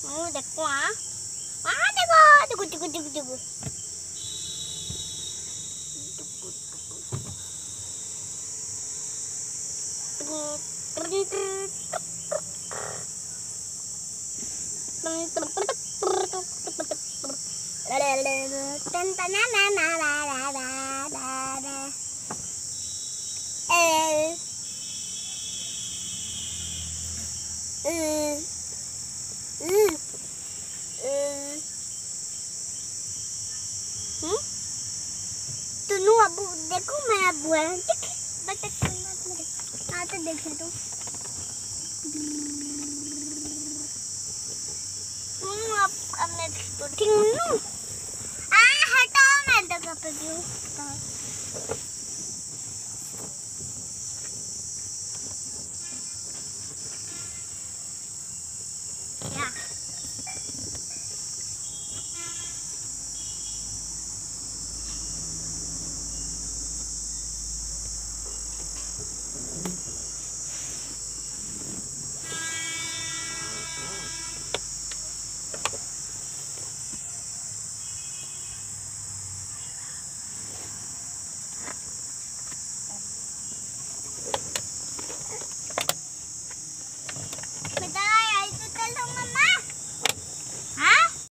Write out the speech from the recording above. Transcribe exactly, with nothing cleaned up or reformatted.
मुँह देखो हाँ हाँ देखो देखो देखो देखो देखो तुनु अबू देखो मैं अबू है देख बट हाँ तो देख तो अब अब मैं तो ठीक हूँ आ हटाओ मैं तो कप दूँ क्या